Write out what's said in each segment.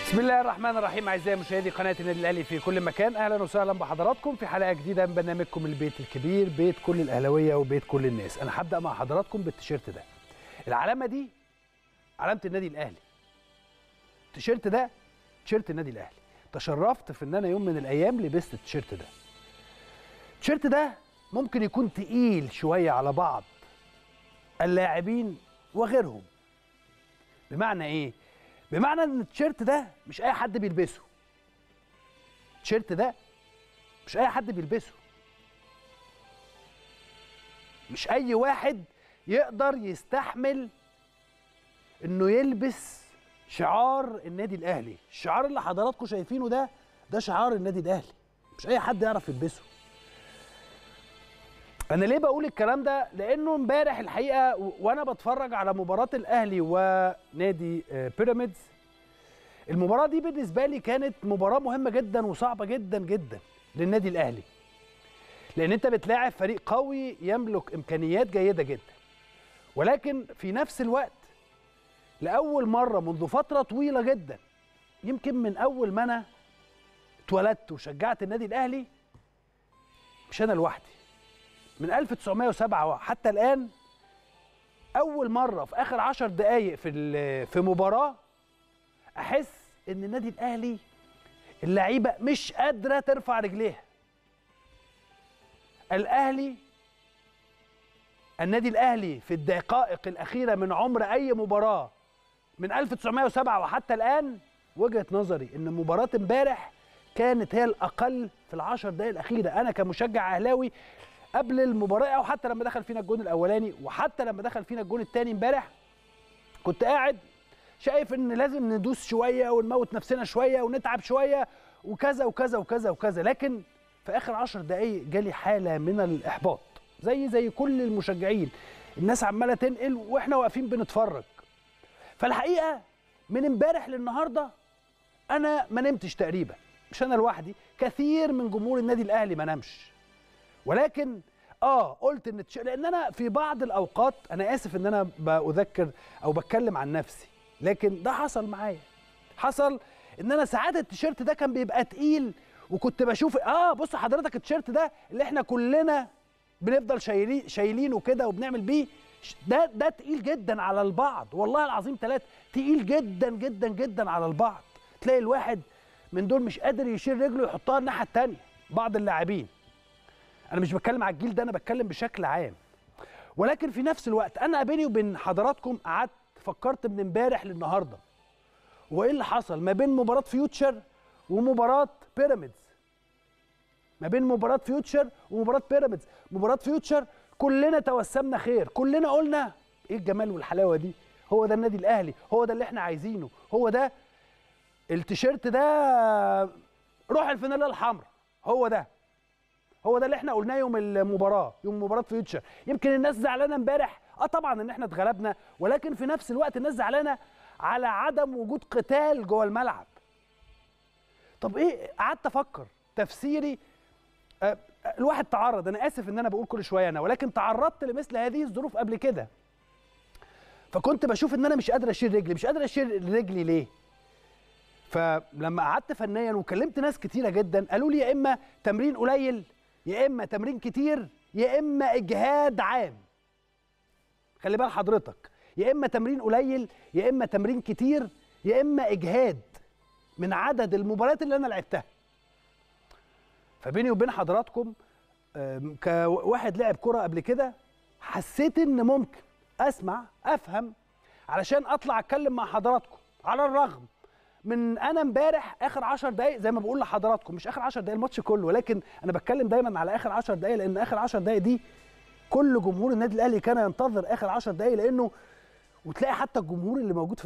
بسم الله الرحمن الرحيم. اعزائي مشاهدي قناه النادي الاهلي في كل مكان، اهلا وسهلا بحضراتكم في حلقه جديده من برنامجكم البيت الكبير، بيت كل الاهلاويه وبيت كل الناس. انا هبدا مع حضراتكم بالتيشيرت ده. العلامه دي علامه النادي الاهلي. التيشيرت ده تيشيرت النادي الاهلي. تشرفت في ان انا يوم من الايام لبست التيشيرت ده. التيشيرت ده ممكن يكون تقيل شويه على بعض اللاعبين وغيرهم. بمعنى ايه؟ بمعنى ان التيشيرت ده مش اي حد بيلبسه. التيشيرت ده مش اي حد بيلبسه. مش اي واحد يقدر يستحمل انه يلبس شعار النادي الاهلي. الشعار اللي حضراتكم شايفينه ده شعار النادي الاهلي. مش اي حد يعرف يلبسه. انا ليه بقول الكلام ده؟ لانه امبارح الحقيقه وانا بتفرج على مباراه الاهلي ونادي بيراميدز، المباراه دي بالنسبه لي كانت مباراه مهمه جدا وصعبه جدا جدا للنادي الاهلي، لان انت بتلاعب فريق قوي يملك امكانيات جيده جدا، ولكن في نفس الوقت لاول مره منذ فتره طويله جدا، يمكن من اول ما انا اتولدت وشجعت النادي الاهلي، مش انا لوحدي، من 1907 حتى الآن، أول مرة في آخر 10 دقايق في مباراة أحس إن النادي الأهلي اللعيبة مش قادرة ترفع رجليها. النادي الأهلي في الدقائق الأخيرة من عمر أي مباراة من 1907 وحتى الآن، وجهة نظري إن مباراة امبارح كانت هي الأقل في ال10 دقايق الأخيرة. أنا كمشجع أهلاوي قبل المباراه او حتى لما دخل فينا الجون الاولاني وحتى لما دخل فينا الجون الثاني امبارح، كنت قاعد شايف ان لازم ندوس شويه ونموت نفسنا شويه ونتعب شويه وكذا وكذا وكذا وكذا، لكن في اخر 10 دقائق جالي حاله من الاحباط زي كل المشجعين. الناس عماله تنقل واحنا واقفين بنتفرج. فالحقيقه من امبارح للنهارده انا ما نمتش تقريبا، مش انا لوحدي، كثير من جمهور النادي الاهلي ما نامش. ولكن قلت ان لان انا في بعض الاوقات، انا اسف ان انا بذكر او بتكلم عن نفسي، لكن ده حصل معايا. حصل ان انا ساعات التيشيرت ده كان بيبقى تقيل، وكنت بشوف بص حضرتك التيشيرت ده اللي احنا كلنا بنفضل شايلينه كده وبنعمل بيه، ده تقيل جدا على البعض، والله العظيم ثلاثة، تقيل جدا جدا جدا على البعض. تلاقي الواحد من دول مش قادر يشيل رجله يحطها الناحيه الثانيه. بعض اللاعبين، أنا مش بتكلم على الجيل ده، أنا بتكلم بشكل عام. ولكن في نفس الوقت أنا بيني وبين حضراتكم قعدت فكرت من امبارح للنهارده، وإيه اللي حصل ما بين مباراة فيوتشر ومباراة بيراميدز. ما بين مباراة فيوتشر ومباراة بيراميدز، مباراة فيوتشر كلنا توسمنا خير، كلنا قلنا إيه الجمال والحلاوة دي، هو ده النادي الأهلي، هو ده اللي إحنا عايزينه، هو ده التيشيرت ده، روح الفانيلا الحمراء، هو ده اللي احنا قلناه يوم المباراه، يوم مباراه فيوتشر. يمكن الناس زعلانه امبارح طبعا ان احنا اتغلبنا، ولكن في نفس الوقت الناس زعلانه على عدم وجود قتال جوه الملعب. طب ايه؟ قعدت افكر تفسيري. الواحد تعرض، انا اسف ان انا بقول كل شويه انا، ولكن تعرضت لمثل هذه الظروف قبل كده. فكنت بشوف ان انا مش قادر اشيل رجلي، مش قادر اشيل رجلي ليه؟ فلما قعدت فنيا وكلمت ناس كتيره جدا، قالوا لي يا اما تمرين قليل، يا اما تمرين كتير، يا اما اجهاد عام. خلي بال حضرتك، يا اما تمرين قليل، يا اما تمرين كتير، يا اما اجهاد من عدد المباريات اللي انا لعبتها. فبيني وبين حضراتكم كواحد لعب كرة قبل كده، حسيت ان ممكن اسمع افهم علشان اطلع اتكلم مع حضراتكم، على الرغم من انا امبارح اخر 10 دقائق زي ما بقول لحضراتكم، مش اخر 10 دقائق الماتش كله، ولكن انا بتكلم دايما على اخر 10 دقائق، لان اخر 10 دقائق دي كل جمهور النادي الاهلي كان ينتظر اخر 10 دقائق، لانه وتلاقي حتى الجمهور اللي موجود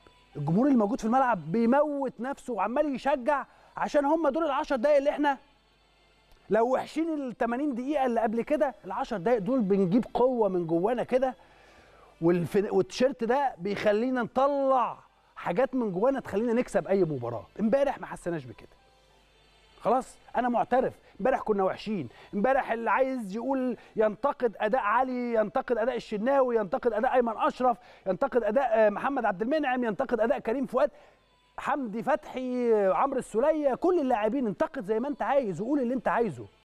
في الملعب، بيموت نفسه وعمال يشجع، عشان هم دول ال10 دقائق اللي احنا لو وحشين ال80 دقيقه اللي قبل كده، ال10 دقائق دول بنجيب قوه من جوانا كده، والتيشيرت ده بيخلينا نطلع حاجات من جوانا تخلينا نكسب اي مباراه. امبارح ما حسناش بكده. خلاص انا معترف، امبارح كنا وحشين، امبارح اللي عايز يقول ينتقد اداء علي، ينتقد اداء الشناوي، ينتقد اداء ايمن اشرف، ينتقد اداء محمد عبد المنعم، ينتقد اداء كريم فؤاد، حمدي فتحي، عمرو السوليه، كل اللاعبين انتقد زي ما انت عايز وقول اللي انت عايزه.